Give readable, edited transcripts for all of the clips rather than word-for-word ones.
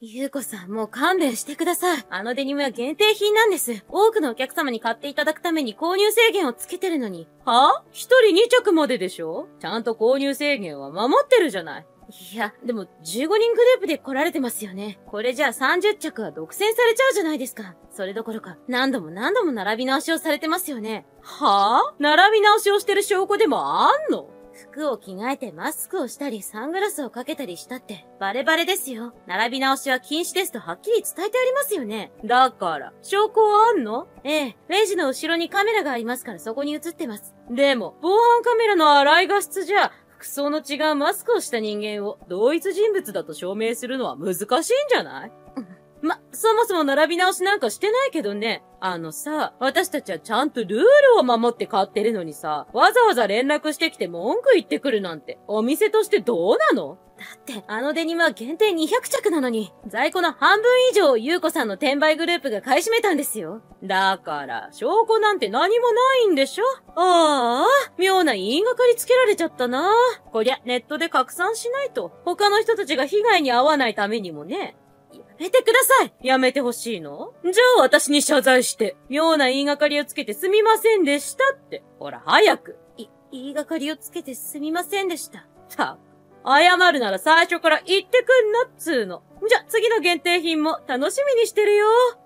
ゆうこさん、もう勘弁してください。あのデニムは限定品なんです。多くのお客様に買っていただくために購入制限をつけてるのに。はぁ？一人2着まででしょ？ちゃんと購入制限は守ってるじゃない。いや、でも15人グループで来られてますよね。これじゃあ30着は独占されちゃうじゃないですか。それどころか、何度も並び直しをされてますよね。はぁ？並び直しをしてる証拠でもあんの？服を着替えてマスクをしたりサングラスをかけたりしたってバレバレですよ。並び直しは禁止ですとはっきり伝えてありますよね。だから、証拠はあんの？ええ、レジの後ろにカメラがありますからそこに映ってます。でも、防犯カメラの洗い画質じゃ、服装の違うマスクをした人間を同一人物だと証明するのは難しいんじゃない？そもそも並び直しなんかしてないけどね。私たちはちゃんとルールを守って買ってるのにさ、わざわざ連絡してきて文句言ってくるなんて、お店としてどうなの？だって、あのデニムは限定200着なのに、在庫の半分以上をゆうこさんの転売グループが買い占めたんですよ。だから、証拠なんて何もないんでしょ？ああ、妙な言いがかりつけられちゃったな。こりゃ、ネットで拡散しないと、他の人たちが被害に遭わないためにもね。やめてください！やめてほしいの？じゃあ私に謝罪して、妙な言いがかりをつけてすみませんでしたって。ほら、早く。言いがかりをつけてすみませんでした。謝るなら最初から言ってくんなっつーの。じゃ、次の限定品も楽しみにしてるよ。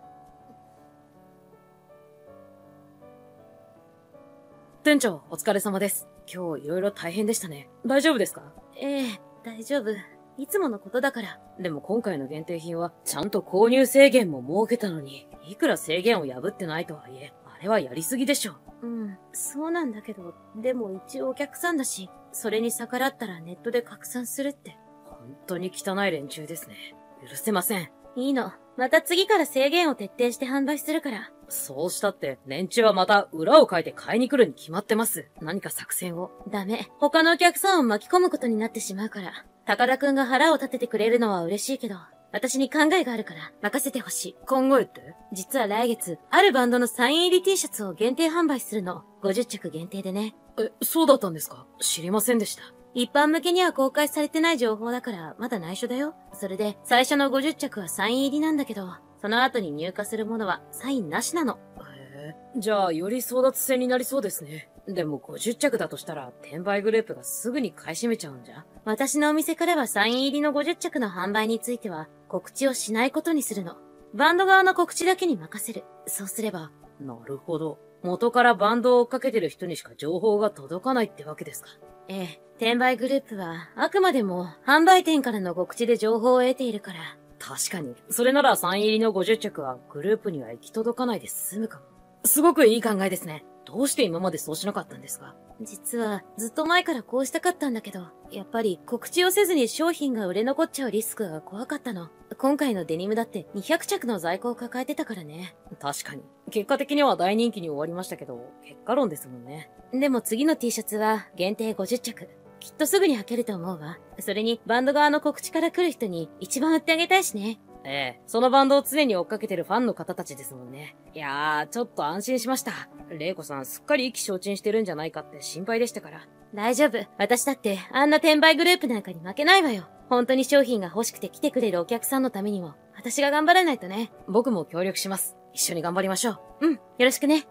店長、お疲れ様です。今日いろいろ大変でしたね。大丈夫ですか？ええ、大丈夫。いつものことだから。でも今回の限定品は、ちゃんと購入制限も設けたのに、いくら制限を破ってないとはいえ、あれはやりすぎでしょ。そうなんだけど、でも一応お客さんだし、それに逆らったらネットで拡散するって。本当に汚い連中ですね。許せません。いいの。また次から制限を徹底して販売するから。そうしたって、連中はまた裏を書いて買いに来るに決まってます。何か作戦を。ダメ。他のお客さんを巻き込むことになってしまうから。高田くんが腹を立ててくれるのは嬉しいけど、私に考えがあるから任せてほしい。考えって？実は来月、あるバンドのサイン入り T シャツを限定販売するの。50着限定でね。そうだったんですか？知りませんでした。一般向けには公開されてない情報だから、まだ内緒だよ。それで、最初の50着はサイン入りなんだけど、その後に入荷するものはサインなしなの。じゃあ、より争奪戦になりそうですね。でも50着だとしたら、転売グループがすぐに買い占めちゃうんじゃ？私のお店からはサイン入りの50着の販売については、告知をしないことにするの。バンド側の告知だけに任せる。そうすれば。なるほど。元からバンドを追っかけてる人にしか情報が届かないってわけですか？ええ。転売グループは、あくまでも、販売店からの告知で情報を得ているから。確かに。それならサイン入りの50着は、グループには行き届かないで済むかも。すごくいい考えですね。どうして今までそうしなかったんですか？実は、ずっと前からこうしたかったんだけど、やっぱり告知をせずに商品が売れ残っちゃうリスクが怖かったの。今回のデニムだって200着の在庫を抱えてたからね。確かに。結果的には大人気に終わりましたけど、結果論ですもんね。でも次の T シャツは限定50着。きっとすぐに履けると思うわ。それに、バンド側の告知から来る人に一番売ってあげたいしね。ええ、そのバンドを常に追っかけてるファンの方たちですもんね。いやー、ちょっと安心しました。玲子さんすっかり意気消沈してるんじゃないかって心配でしたから。大丈夫。私だってあんな転売グループなんかに負けないわよ。本当に商品が欲しくて来てくれるお客さんのためにも、私が頑張らないとね。僕も協力します。一緒に頑張りましょう。よろしくね。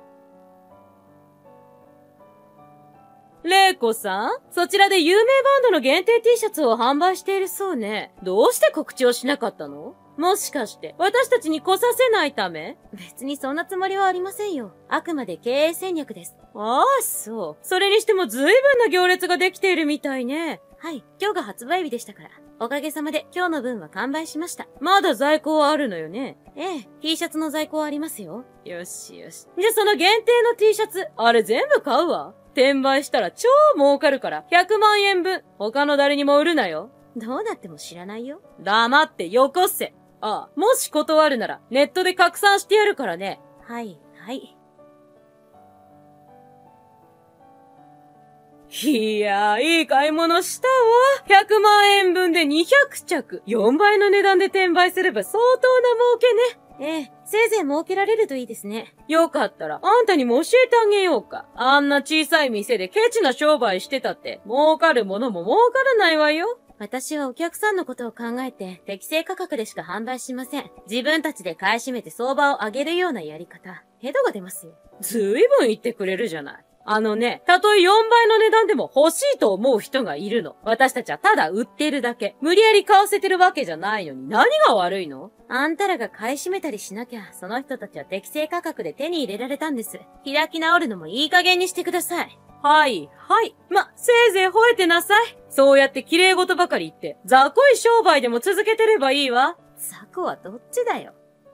玲子さん、そちらで有名バンドの限定 T シャツを販売しているそうね。どうして告知をしなかったの？もしかして、私たちに来させないため？別にそんなつもりはありませんよ。あくまで経営戦略です。ああ、そう。それにしても随分な行列ができているみたいね。はい、今日が発売日でしたから。おかげさまで今日の分は完売しました。まだ在庫はあるのよね。ええ、T シャツの在庫はありますよ。よしよし。じゃあその限定の T シャツ、あれ全部買うわ。転売したら超儲かるから100万円分。他の誰にも売るなよ。どうなっても知らないよ。黙ってよこせ。ああ、もし断るならネットで拡散してやるからね。はい、はい。いやー、いい買い物したわ。100万円分で200着。4倍の値段で転売すれば相当な儲けね。ええ、せいぜい儲けられるといいですね。よかったら、あんたにも教えてあげようか。あんな小さい店でケチな商売してたって、儲かるものも儲からないわよ。 私はお客さんのことを考えて適正価格でしか販売しません。自分たちで買い占めて相場を上げるようなやり方、ヘドが出ますよ。ずいぶん言ってくれるじゃない。たとえ4倍の値段でも欲しいと思う人がいるの。私たちはただ売ってるだけ。無理やり買わせてるわけじゃないのに何が悪いの？あんたらが買い占めたりしなきゃ、その人たちは適正価格で手に入れられたんです。開き直るのもいい加減にしてください。はい。せいぜい吠えてなさい。そうやって綺麗事ばかり言って、雑魚い商売でも続けてればいいわ。雑魚はどっちだよ。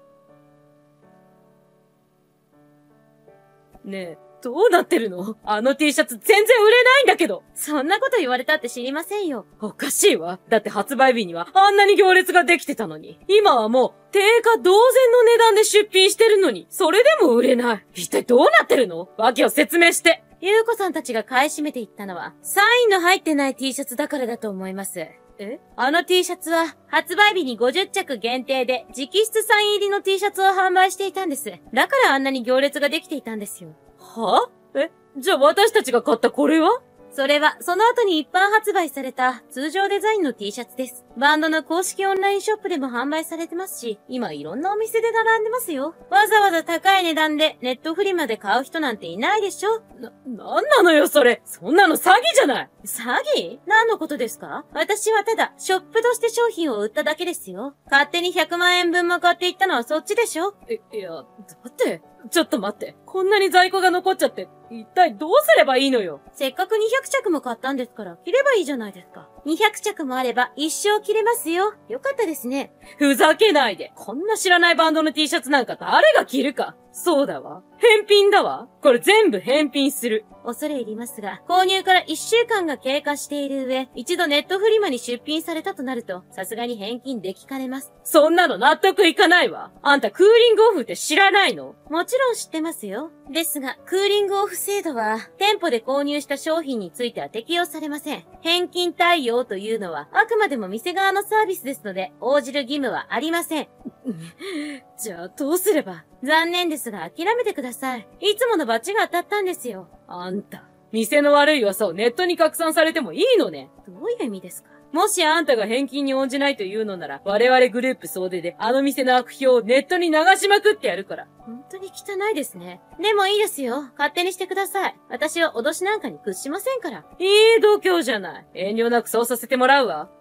ねえ、どうなってるの？あの T シャツ全然売れないんだけど。そんなこと言われたって知りませんよ。おかしいわ。だって発売日にはあんなに行列ができてたのに。今はもう定価同然の値段で出品してるのに、それでも売れない。一体どうなってるの？訳を説明して。ゆうこさんたちが買い占めていったのは、サインの入ってない T シャツだからだと思います。あの T シャツは、発売日に50着限定で、直筆サイン入りの T シャツを販売していたんです。だからあんなに行列ができていたんですよ。は？じゃあ私たちが買ったこれは？それは、その後に一般発売された通常デザインの T シャツです。バンドの公式オンラインショップでも販売されてますし、今いろんなお店で並んでますよ。わざわざ高い値段でネットフリマで買う人なんていないでしょ？なんなのよそれ！そんなの詐欺じゃない！詐欺？何のことですか？私はただ、ショップとして商品を売っただけですよ。勝手に100万円分も買っていったのはそっちでしょ？いや、だって、ちょっと待って。こんなに在庫が残っちゃって、一体どうすればいいのよ。せっかく200着も買ったんですから、着ればいいじゃないですか。200着もあれば一生着れますよ。よかったですね。ふざけないで。こんな知らないバンドの T シャツなんか誰が着るか。そうだわ。返品だわ。これ全部返品する。恐れ入りますが、購入から1週間が経過している上、一度ネットフリマに出品されたとなると、さすがに返金できかねます。そんなの納得いかないわ。あんたクーリングオフって知らないの？もちろん知ってますよ。ですが、クーリングオフ制度は、店舗で購入した商品については適用されません。返金対応というのは、あくまでも店側のサービスですので、応じる義務はありません。じゃあどうすれば？残念ですが諦めてください。いつものバチが当たったんですよ。あんた、店の悪い噂をネットに拡散されてもいいのね。どういう意味ですか？もしあんたが返金に応じないというのなら、我々グループ総出であの店の悪評をネットに流しまくってやるから。本当に汚いですね。でもいいですよ。勝手にしてください。私は脅しなんかに屈しませんから。いい度胸じゃない。遠慮なくそうさせてもらうわ。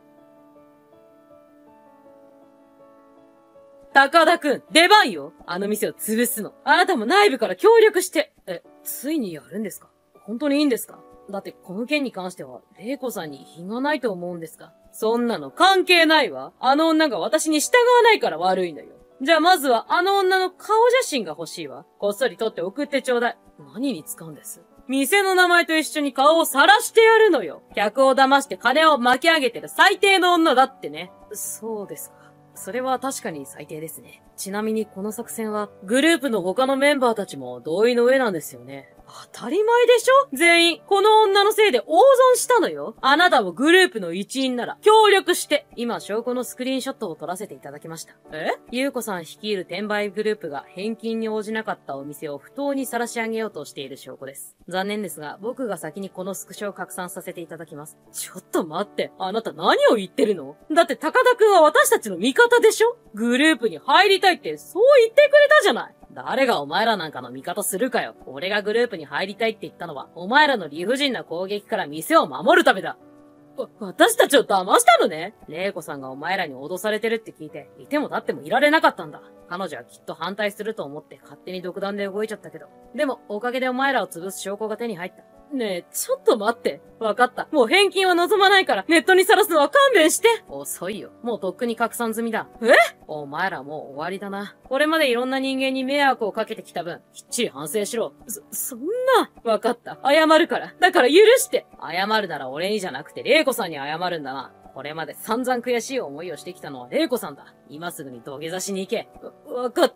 高田くん、出番よ。あの店を潰すの。あなたも内部から協力して。ついにやるんですか？本当にいいんですか？だってこの件に関しては、玲子さんに非がないと思うんですが。そんなの関係ないわ。あの女が私に従わないから悪いのよ。じゃあまずはあの女の顔写真が欲しいわ。こっそり撮って送ってちょうだい。何に使うんです？店の名前と一緒に顔を晒してやるのよ。客を騙して金を巻き上げてる最低の女だってね。そうですか。それは確かに最低ですね。ちなみにこの作戦はグループの他のメンバーたちも同意の上なんですよね。当たり前でしょ？全員、この女のせいで大損したのよ。あなたもグループの一員なら協力して。今証拠のスクリーンショットを撮らせていただきました。ゆうこさん率いる転売グループが返金に応じなかったお店を不当に晒し上げようとしている証拠です。残念ですが、僕が先にこのスクショを拡散させていただきます。ちょっと待って。あなた何を言ってるの？だって高田くんは私たちの味方でしょ？グループに入りたいってそう言ってくれたじゃない。誰がお前らなんかの味方するかよ。俺がグループに入りたいって言ったのは、お前らの理不尽な攻撃から店を守るためだ。私たちを騙したのね。玲子さんがお前らに脅されてるって聞いて、いても立ってもいられなかったんだ。彼女はきっと反対すると思って勝手に独断で動いちゃったけど。でも、おかげでお前らを潰す証拠が手に入った。ねえ、ちょっと待って。わかった。もう返金は望まないから、ネットにさらすのは勘弁して。遅いよ。もうとっくに拡散済みだ。お前らもう終わりだな。これまでいろんな人間に迷惑をかけてきた分、きっちり反省しろ。そんな。わかった。謝るから。だから許して。謝るなら俺にじゃなくて、玲子さんに謝るんだな。これまで散々悔しい思いをしてきたのは玲子さんだ。今すぐに土下座しに行け。わかった。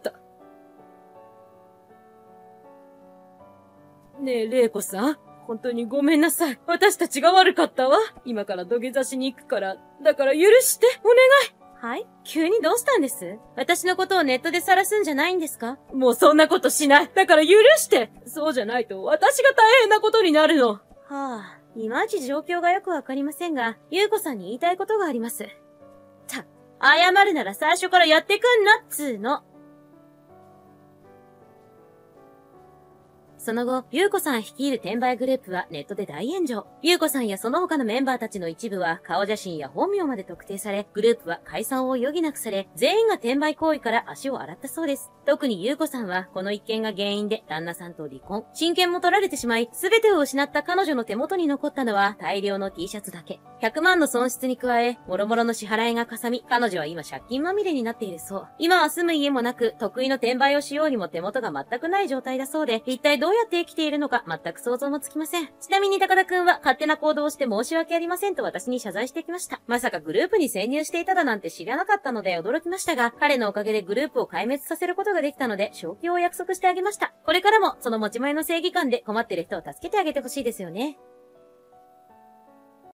ねえ、玲子さん。本当にごめんなさい。私たちが悪かったわ。今から土下座しに行くから、だから許して、お願い。はい？急にどうしたんです？私のことをネットで晒すんじゃないんですか？もうそんなことしない。だから許して。そうじゃないと私が大変なことになるの。はあ、 いまいち状況がよくわかりませんが、優子さんに言いたいことがあります。謝るなら最初からやってくんなっつーの。その後、優子さん率いる転売グループはネットで大炎上。優子さんやその他のメンバーたちの一部は顔写真や本名まで特定され、グループは解散を余儀なくされ、全員が転売行為から足を洗ったそうです。特に優子さんは、この一件が原因で旦那さんと離婚。親権も取られてしまい、すべてを失った彼女の手元に残ったのは大量の T シャツだけ。100万の損失に加え、諸々の支払いがかさみ、彼女は今借金まみれになっているそう。今は住む家もなく、得意の転売をしようにも手元が全くない状態だそうで、一体どうやって生きているのか全く想像もつきません。ちなみに高田くんは勝手な行動をして申し訳ありませんと私に謝罪してきました。まさかグループに潜入していただなんて知らなかったので驚きましたが、彼のおかげでグループを壊滅させることができたので、昇給を約束してあげました。これからもその持ち前の正義感で困っている人を助けてあげてほしいですよね。